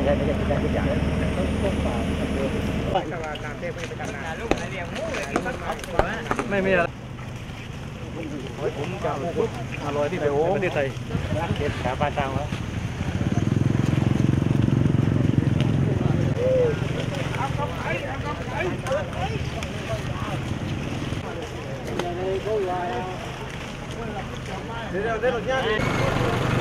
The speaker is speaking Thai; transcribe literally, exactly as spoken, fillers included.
ได้ไม่ใช่กินได้ทุกอย่างต้องต้องฝากไม่ไม่อะไรผมจะมาลอยที่ประเทศไทยเก็บขาปลาตังแล้วเดี๋ยวเดี๋ยวเดี๋ยว